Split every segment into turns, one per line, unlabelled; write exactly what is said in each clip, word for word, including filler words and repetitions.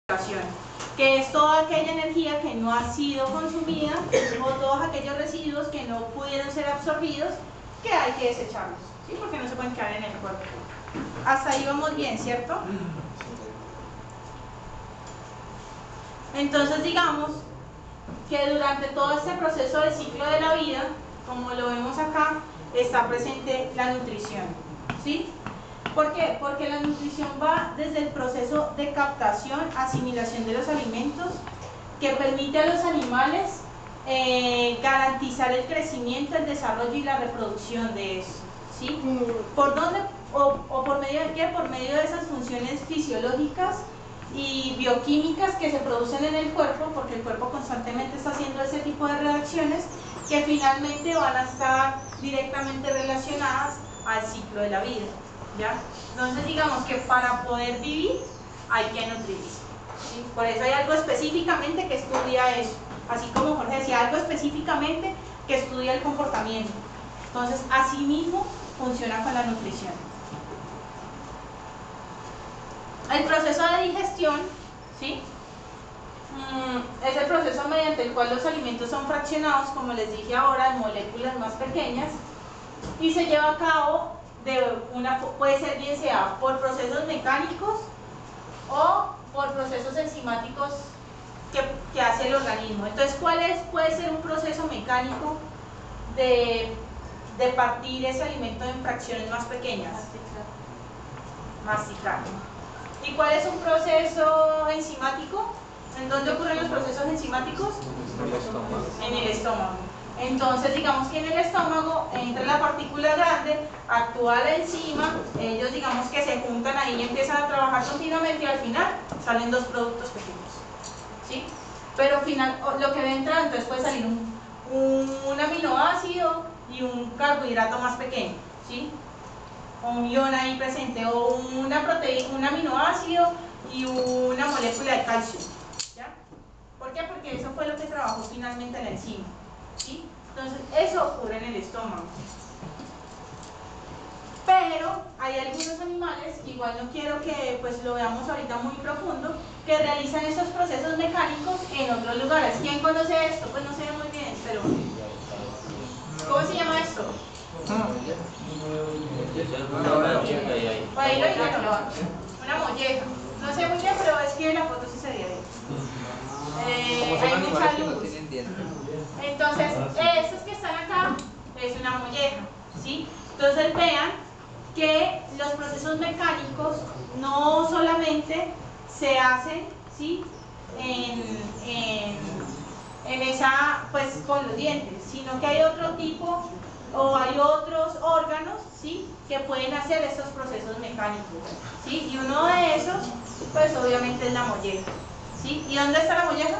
que es toda aquella energía que no ha sido consumida o todos aquellos residuos que no pudieron ser absorbidos, que hay que desecharlos, ¿sí? Porque no se pueden quedar en el cuerpo. Hasta ahí vamos bien, ¿cierto? Entonces digamos que durante todo este proceso del ciclo de la vida, como lo vemos acá, está presente la nutrición, ¿sí? ¿Por qué? Porque la nutrición va desde el proceso de captación, asimilación de los alimentos, que permite a los animales eh, garantizar el crecimiento, el desarrollo y la reproducción de eso, ¿sí? ¿Por dónde? O, o por medio de qué? Por medio de esas funciones fisiológicas y bioquímicas que se producen en el cuerpo, porque el cuerpo constantemente está haciendo ese tipo de reacciones que finalmente van a estar directamente relacionadas al ciclo de la vida, ¿ya? Entonces digamos que para poder vivir hay que nutrirse, ¿sí? Por eso hay algo específicamente que estudia eso, así como Jorge decía, algo específicamente que estudia el comportamiento. Entonces así mismo funciona con la nutrición. El proceso de digestión, ¿sí? Mm, es el proceso mediante el cual los alimentos son fraccionados, como les dije ahora, en moléculas más pequeñas, y se lleva a cabo de una, puede ser bien sea por procesos mecánicos o por procesos enzimáticos que, que hace el organismo. Entonces, ¿cuál es, puede ser un proceso mecánico de, de partir ese alimento en fracciones más pequeñas? Masticar. ¿Y cuál es un proceso enzimático? ¿En dónde ocurren los procesos enzimáticos?
En el estómago.
En el estómago. Entonces, digamos que en el estómago entra la partícula grande, actúa la enzima, ellos digamos que se juntan ahí y empiezan a trabajar continuamente y al final salen dos productos pequeños, ¿sí? Pero al final, lo que va a entrar, entonces puede salir un, un, un aminoácido y un carbohidrato más pequeño, ¿sí? Un ion ahí presente, o una proteína, un aminoácido y una molécula de calcio, ¿ya? ¿Por qué? Porque eso fue lo que trabajó finalmente la enzima, ¿sí? Entonces eso ocurre en el estómago. Pero hay algunos animales, que igual no quiero que pues lo veamos ahorita muy profundo, que realizan estos procesos mecánicos en otros lugares. ¿Quién conoce esto? Pues no se ve muy bien, pero ¿cómo se llama esto? Ahí lo dijeron, una molleja. No sé muy bien, pero es que la foto sí se ve ahí. Eh, hay mucha luz. Entonces, estos que están acá es una molleja, ¿sí? Entonces vean que los procesos mecánicos no solamente se hacen, ¿sí? En, en, en esa, pues con los dientes, sino que hay otro tipo o hay otros órganos, ¿sí? Que pueden hacer estos procesos mecánicos, ¿sí? Y uno de esos, pues obviamente es la molleja, ¿sí? ¿Y dónde está la molleja?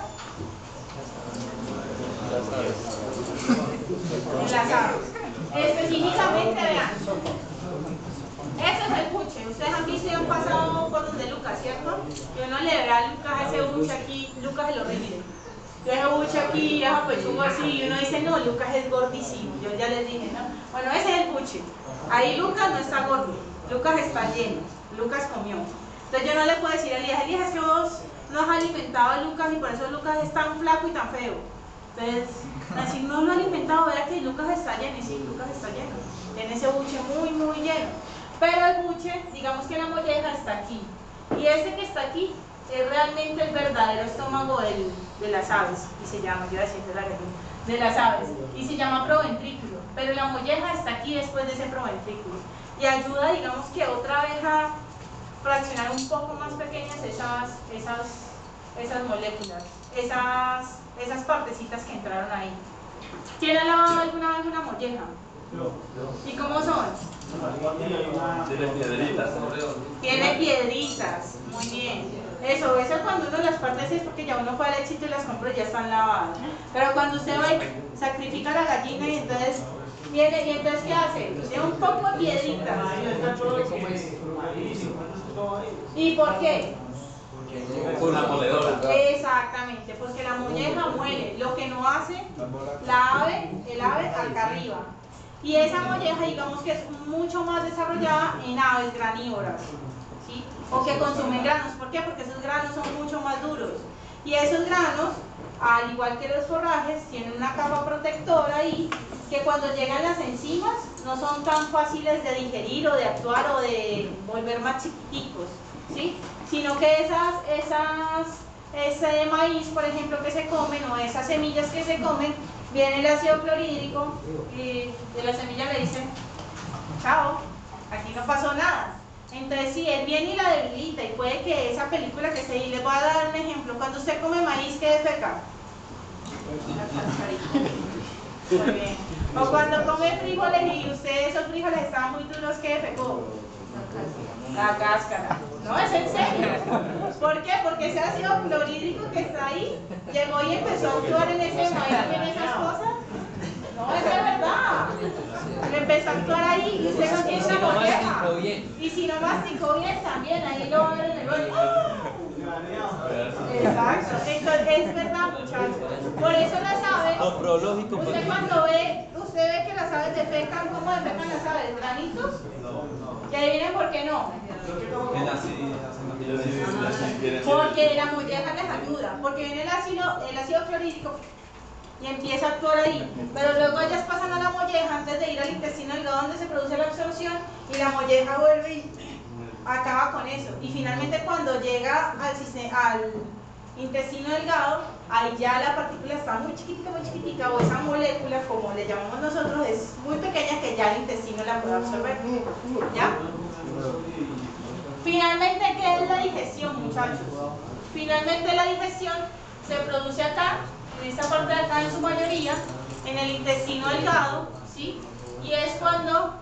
En las aves. Específicamente, vean, ese es el buche. Ustedes han visto y han pasado por donde Lucas, ¿cierto? Y uno le verá a Lucas ese buche aquí, Lucas es el horrible. Yo ese buche aquí, ese pechugo así, y uno dice, no, Lucas es gordísimo. Yo ya les dije, ¿no? Bueno, ese es el buche. Ahí Lucas no está gordo, Lucas está lleno, Lucas comió. Entonces yo no le puedo decir a Elías, Elías, es que vos no has alimentado a Lucas y por eso Lucas es tan flaco y tan feo. Entonces, así no lo he alimentado, vea que Lucas está lleno, y sí, Lucas está lleno. Tiene ese buche muy, muy lleno. Pero el buche, digamos que la molleja está aquí. Y este que está aquí es realmente el verdadero estómago del, de las aves. Y se llama, yo iba a decir de la gallina, de las aves. Y se llama proventrículo. Pero la molleja está aquí después de ese proventrículo. Y ayuda, digamos que otra vez a fraccionar un poco más pequeñas esas, esas, esas moléculas. Esas, esas partecitas que entraron ahí. ¿Quién ha lavado alguna vez una molleja? ¿Y cómo son?
Tiene piedritas.
Tiene piedritas, muy bien. Eso, eso cuando uno las parte es porque ya uno fue al éxito y las compró y ya están lavadas. Pero cuando usted va y sacrifica a la gallina y entonces viene, y entonces ¿qué hace? Tiene un poco de piedritas. ¿Y por qué?
Una moledora.
Exactamente, porque la molleja muele, lo que no hace la ave, el ave acá arriba. Y esa molleja, digamos que es mucho más desarrollada en aves granívoras, ¿sí? o que consumen granos. ¿Por qué? Porque esos granos son mucho más duros. Y esos granos, al igual que los forrajes, tienen una capa protectora ahí, que cuando llegan las enzimas no son tan fáciles de digerir o de actuar o de volver más chiquiticos, ¿sí? Sino que esas, esas, ese maíz, por ejemplo, que se comen, o esas semillas que se comen, viene el ácido clorhídrico y de la semilla le dicen, chao, aquí no pasó nada. Entonces, si él viene y la debilita, y puede que esa película que se... Y les voy a dar un ejemplo. Cuando usted come maíz, ¿qué defeca? Muy bien. O cuando come frijoles y usted esos frijoles estaban muy duros, ¿qué defecó? La cáscara. No, es en serio. ¿Por qué? Porque ese ácido clorhídrico que está ahí llegó y empezó a actuar en ese maíz y en esas cosas. No, es de verdad. Le empezó a actuar ahí y usted no tiene una molleja. Y si no masticó bien también, ahí lo van en el baño. Exacto. Entonces, es verdad, muchachos. Por eso las aves, usted cuando ve, usted ve que las aves defecan, ¿cómo defecan las aves? ¿Granitos? ¿Y adivinen por qué no? Porque la molleja les ayuda, porque viene el ácido, el ácido clorhídrico y empieza a actuar ahí, pero luego ellas pasan a la molleja antes de ir al intestino delgado donde se produce la absorción y la molleja vuelve y acaba con eso. Y finalmente cuando llega al, al intestino delgado, ahí ya la partícula está muy chiquitica, muy chiquitica, o esa molécula, como le llamamos nosotros, es muy pequeña que ya el intestino la puede absorber. ¿Ya? Finalmente, ¿qué es la digestión, muchachos? Finalmente la digestión se produce acá, en esta parte de acá en su mayoría, en el intestino delgado, ¿sí? Y es cuando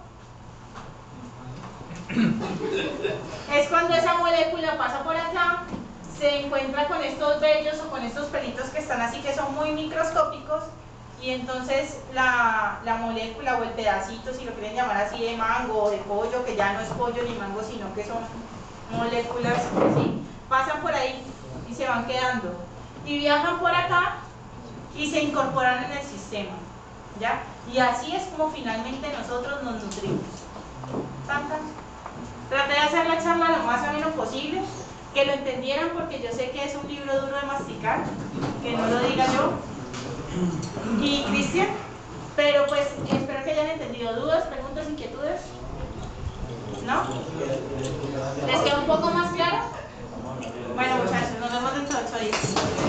es cuando esa molécula pasa por acá, se encuentra con estos vellos o con estos pelitos que están así, que son muy microscópicos, y entonces la, la molécula o el pedacito, si lo quieren llamar así, de mango o de pollo, que ya no es pollo ni mango, sino que son moléculas, ¿sí? Pasan por ahí y se van quedando y viajan por acá y se incorporan en el sistema, ¿ya? Y así es como finalmente nosotros nos nutrimos. ¿Tan, tan? Traté de hacer la charla lo más ameno posible, que lo entendieran, porque yo sé que es un libro duro de masticar, que no lo diga yo y Cristian, pero pues espero que hayan entendido. ¿Dudas, preguntas, inquietudes? ¿No? ¿Les queda un poco más claro? Bueno, muchachos, nos vemos dentro de ocho días.